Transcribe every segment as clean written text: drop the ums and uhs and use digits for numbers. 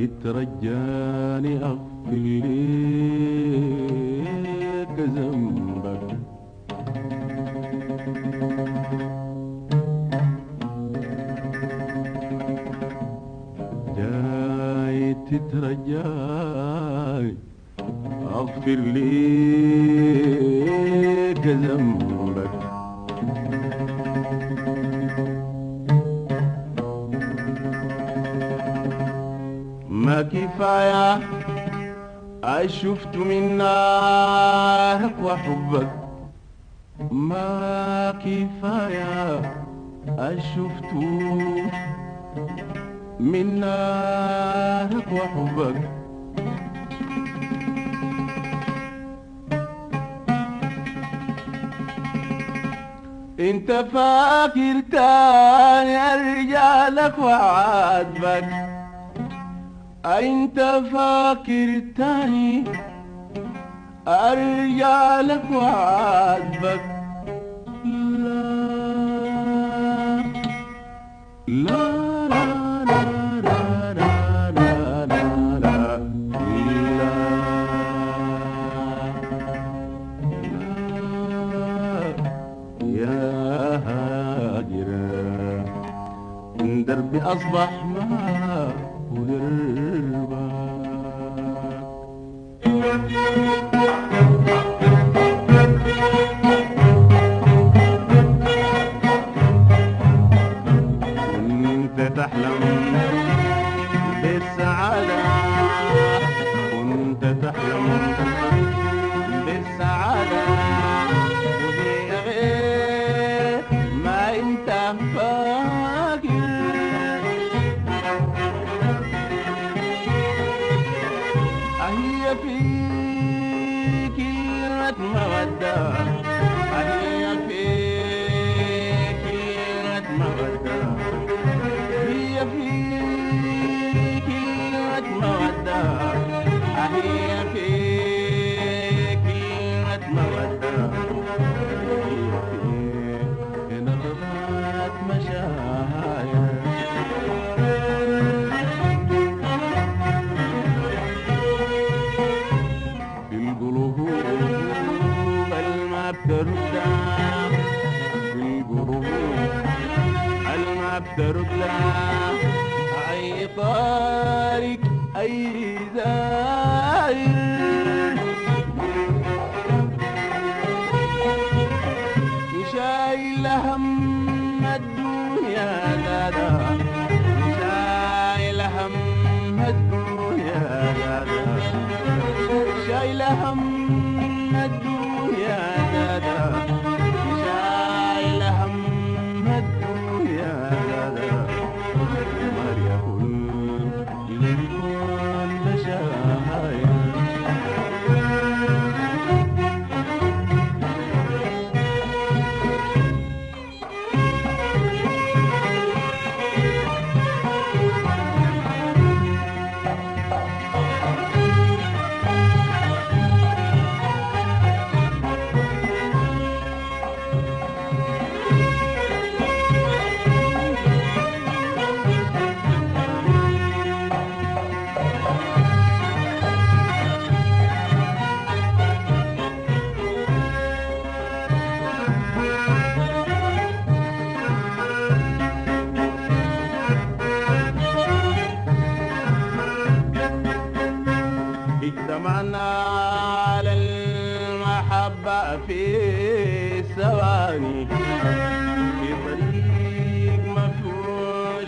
ترجاني أغفر ليك ذنبك. جاي تترجاني أغفر ليك ذنبك. ما كفاية شفت من نارك وحبك، ما كفاية شفت من نارك وحبك. انت فاكر تاني ارجع لك وعاتبك، انت فاكر تاني ارجع لك وعاتبك. لا لا لا لا لا لا لا لا لا يا هاجرة، دربي أصبح ما هو دربك. كنت تحلم بالسعادة، كنت تحلم بالسعادة، وهي غير ما انت فاكر. هي في كلمة مودة، هي في كلمة مودة، هي في كلمة مودة، هي في كلمة مودة، هي في نبضات مشاعر. في القلوب الما بتردى، في القلوب الما بتردى، أي طارق أي زائر. شايل هم الدنيا دادا، شايل هم الدنيا دادا، شايل هم الدنيا دادا، شايل هم الدنيا دادا. مريا كل الكون بشاير. اجتمعنا على المحبة في ثواني، في طريق مفروش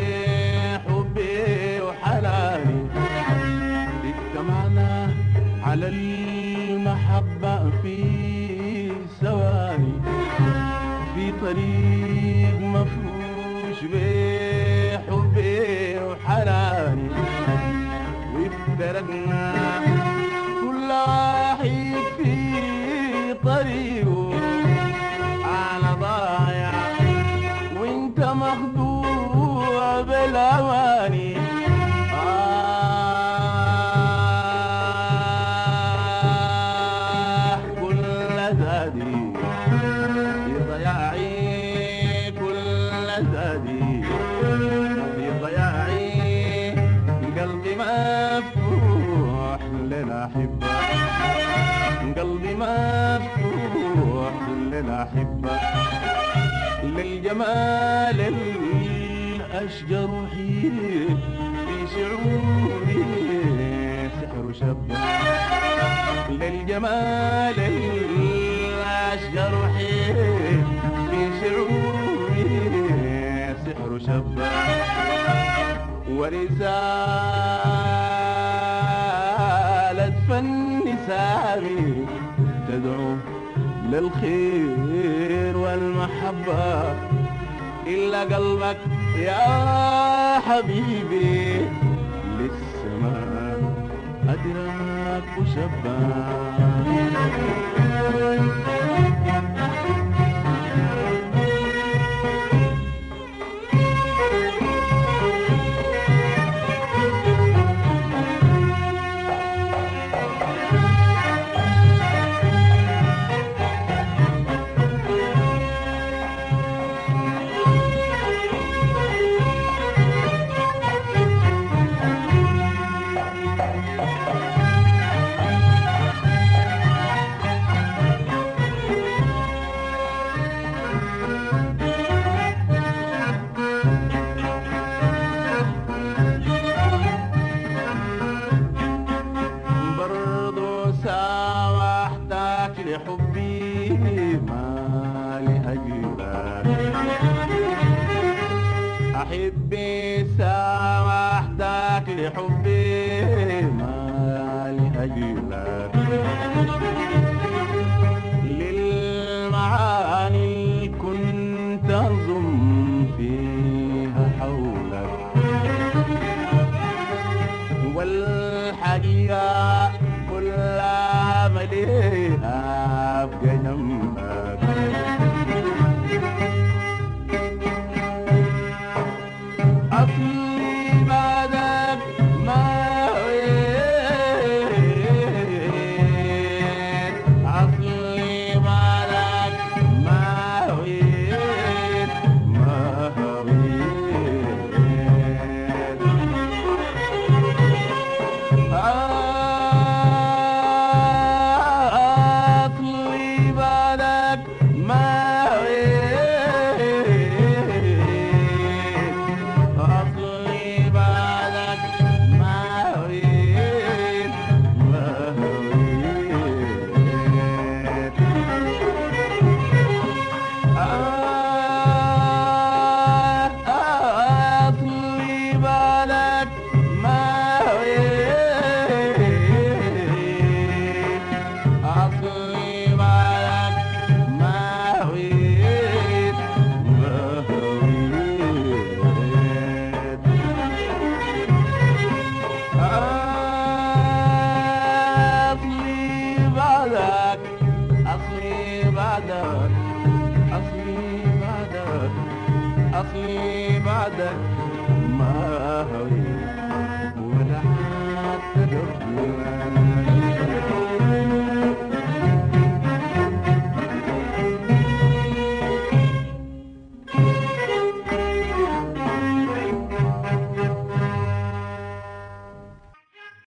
بحبي وحناني. اجتمعنا على المحبة في ثواني، في طريق مفروش بحبي وحناني. وافترقنا كل واحد في طريقه، أنا ضايع وانت مخدوع بالأواني. كل زادي في ضياعي، كل زادي للأحبة قلبي مفتوح للأحبة للجمال الأشجر حيل في شعوري سحر شبه للجمال الأشجر حيل في شعوري سحر شبه ورسالة فن سامي تدعو للخير والمحبة إلا قلبك يا حبيبي للسماء أدراك وشبه لحبي ما لأجلك أحبي سامحتك لحبي ما لأجلك للمعاني كنت أنظم فيها حولك والحقيقة كل عملي أبقى جنبك أصلي بعدك ما هويت أصلي بعدك ما هويت ما هويت أصلي بعدك ما هويت